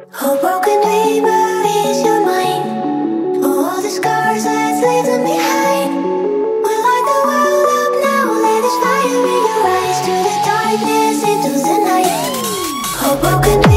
Oh, broken dreamer, is your mind? Oh, all the scars, let's leave them behind. We light the world up now, let us fire in your eyes, to the darkness, into the night. Oh, broken